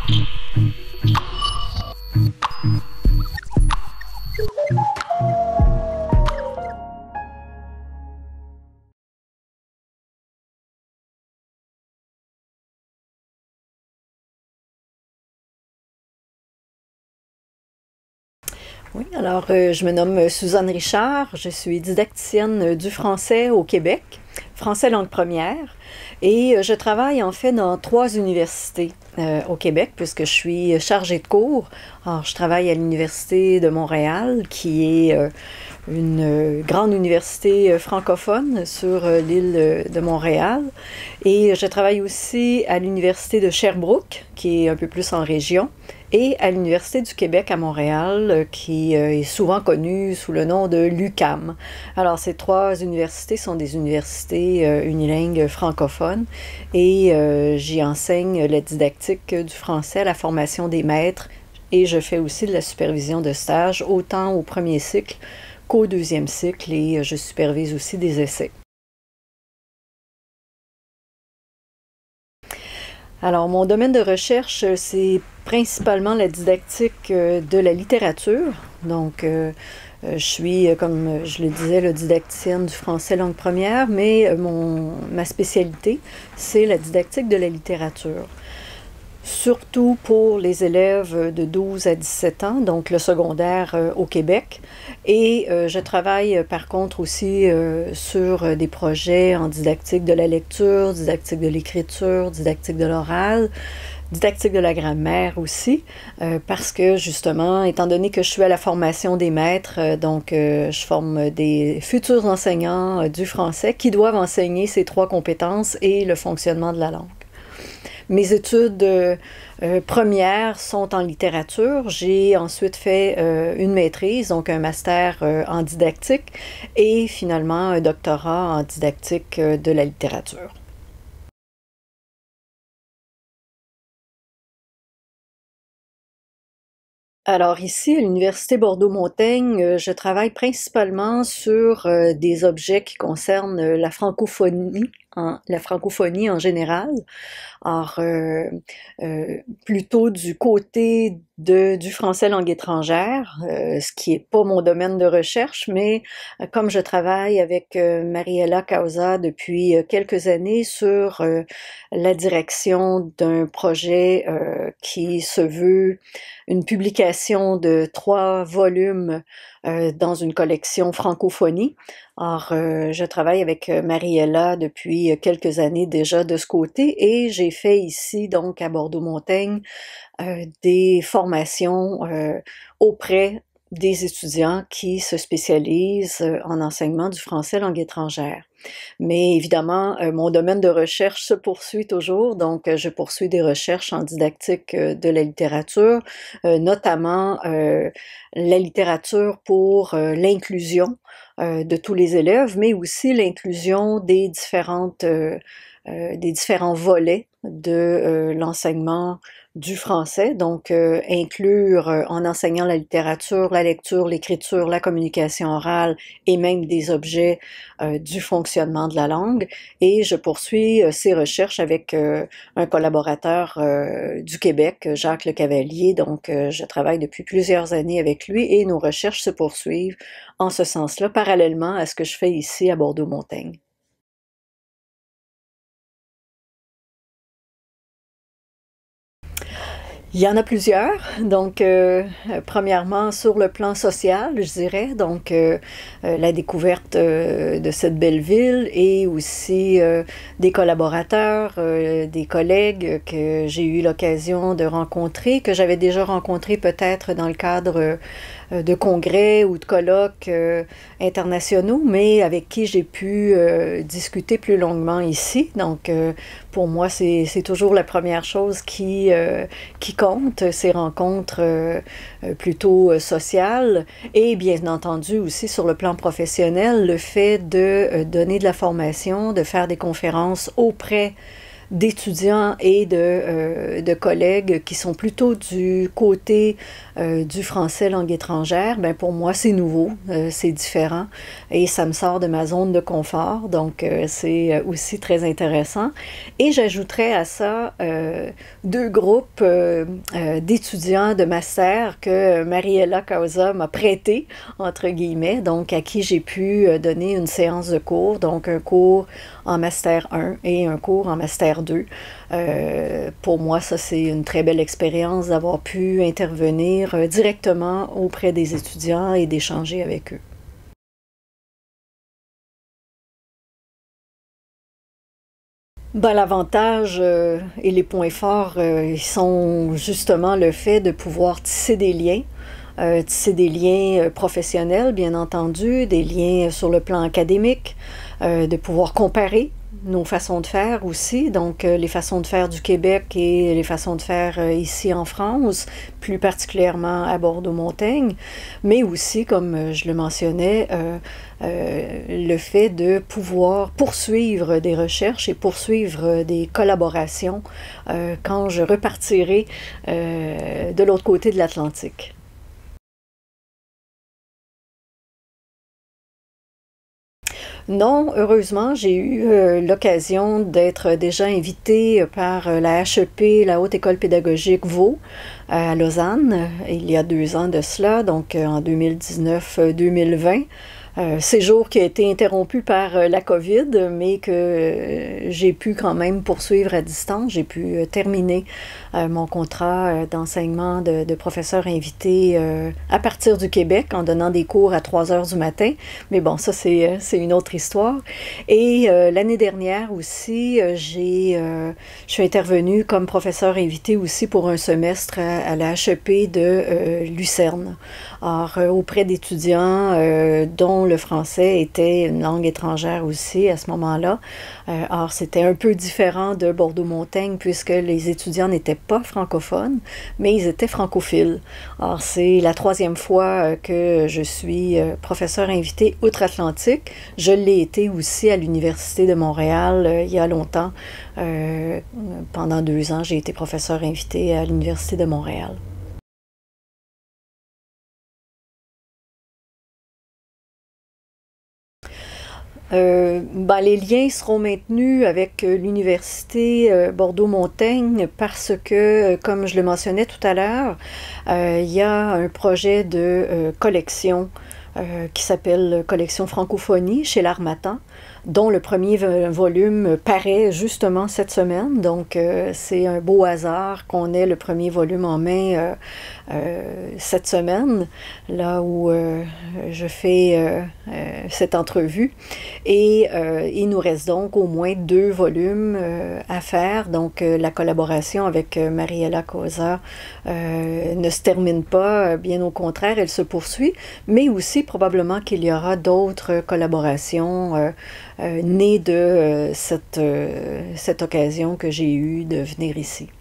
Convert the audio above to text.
Oui, alors je me nomme Suzanne Richard, je suis didacticienne du français au Québec, français langue première, et je travaille en fait dans 3 universités au Québec puisque je suis chargée de cours. Alors je travaille à l'Université de Montréal qui est une grande université francophone sur l'île de Montréal. Et je travaille aussi à l'Université de Sherbrooke, qui est un peu plus en région, et à l'Université du Québec à Montréal, qui est souvent connue sous le nom de l'UQAM. Alors, ces 3 universités sont des universités unilingues francophones et j'y enseigne la didactique du français, la formation des maîtres, et je fais aussi de la supervision de stage, autant au premier cycle qu'au 2e cycle, et je supervise aussi des essais. Alors, mon domaine de recherche, c'est principalement la didactique de la littérature. Donc, je suis, comme je le disais, le didacticienne du français langue première, mais ma spécialité, c'est la didactique de la littérature. Surtout pour les élèves de 12 à 17 ans, donc le secondaire au Québec. Et je travaille par contre aussi sur des projets en didactique de la lecture, didactique de l'écriture, didactique de l'oral, didactique de la grammaire aussi, parce que justement, étant donné que je suis à la formation des maîtres, donc je forme des futurs enseignants du français qui doivent enseigner ces 3 compétences et le fonctionnement de la langue. Mes études premières sont en littérature. J'ai ensuite fait une maîtrise, donc un master en didactique, et finalement un doctorat en didactique de la littérature. Alors ici, à l'Université Bordeaux-Montaigne, je travaille principalement sur des objets qui concernent la francophonie en général. Alors, plutôt du côté du français langue étrangère, ce qui est pas mon domaine de recherche, mais comme je travaille avec Mariella Causa depuis quelques années sur la direction d'un projet qui se veut une publication de 3 volumes dans une collection francophonie. Alors, je travaille avec Mariella depuis quelques années déjà de ce côté et j'ai fait ici, donc à Bordeaux-Montaigne, des formations auprès des étudiants qui se spécialisent en enseignement du français langue étrangère. Mais évidemment, mon domaine de recherche se poursuit toujours, donc je poursuis des recherches en didactique de la littérature, notamment la littérature pour l'inclusion de tous les élèves, mais aussi l'inclusion des différents volets de l'enseignement du français, donc inclure en enseignant la littérature, la lecture, l'écriture, la communication orale et même des objets du fonctionnement de la langue. Et je poursuis ces recherches avec un collaborateur du Québec, Jacques Le Cavalier, donc je travaille depuis plusieurs années avec lui et nos recherches se poursuivent en ce sens-là, parallèlement à ce que je fais ici à Bordeaux-Montaigne. Il y en a plusieurs. Donc, premièrement, sur le plan social, je dirais, donc la découverte de cette belle ville et aussi des collaborateurs, des collègues que j'ai eu l'occasion de rencontrer, que j'avais déjà rencontrés peut-être dans le cadre de congrès ou de colloques internationaux, mais avec qui j'ai pu discuter plus longuement ici. Donc, pour moi, c'est toujours la première chose qui compte, ces rencontres plutôt sociales. Et bien entendu aussi sur le plan professionnel, le fait de donner de la formation, de faire des conférences auprès d'étudiants et de collègues qui sont plutôt du côté du français langue étrangère, ben pour moi c'est nouveau, c'est différent et ça me sort de ma zone de confort, donc c'est aussi très intéressant. Et j'ajouterais à ça deux groupes d'étudiants de master que Mariella Causa m'a prêté, entre guillemets, donc à qui j'ai pu donner une séance de cours, donc un cours en master 1 et un cours en master 2. Pour moi, ça c'est une très belle expérience d'avoir pu intervenir directement auprès des étudiants et d'échanger avec eux. Ben, l'avantage et les points forts, ils sont justement le fait de pouvoir tisser des liens professionnels, bien entendu, des liens sur le plan académique, de pouvoir comparer nos façons de faire aussi, donc les façons de faire du Québec et les façons de faire ici en France, plus particulièrement à Bordeaux-Montaigne, mais aussi, comme je le mentionnais, le fait de pouvoir poursuivre des recherches et poursuivre des collaborations quand je repartirai de l'autre côté de l'Atlantique. Non, heureusement, j'ai eu l'occasion d'être déjà invitée par la HEP, la Haute École pédagogique Vaud, à Lausanne, il y a 2 ans de cela, donc en 2019-2020. Séjour qui a été interrompu par la COVID, mais que j'ai pu quand même poursuivre à distance. J'ai pu terminer mon contrat d'enseignement de professeur invité à partir du Québec en donnant des cours à 3 heures du matin. Mais bon, ça c'est une autre histoire. Et l'année dernière aussi, je suis intervenue comme professeur invité aussi pour un semestre à la HEP de Lucerne. Alors, auprès d'étudiants dont le français était une langue étrangère aussi à ce moment-là. Alors, c'était un peu différent de Bordeaux-Montaigne puisque les étudiants n'étaient pas francophones, mais ils étaient francophiles. Alors, c'est la 3e fois que je suis professeur invité outre-Atlantique. Je l'ai été aussi à l'Université de Montréal il y a longtemps. Pendant 2 ans, j'ai été professeur invité à l'Université de Montréal. Ben, les liens seront maintenus avec l'Université Bordeaux-Montaigne parce que, comme je le mentionnais tout à l'heure, il y a un projet de collection qui s'appelle Collection Francophonie chez l'Harmattan, dont le premier volume paraît justement cette semaine. Donc, c'est un beau hasard qu'on ait le premier volume en main cette semaine, là où je fais cette entrevue. Et il nous reste donc au moins 2 volumes à faire. Donc, la collaboration avec Mariella Causa ne se termine pas, bien au contraire, elle se poursuit, mais aussi probablement qu'il y aura d'autres collaborations nées de cette occasion que j'ai eue de venir ici.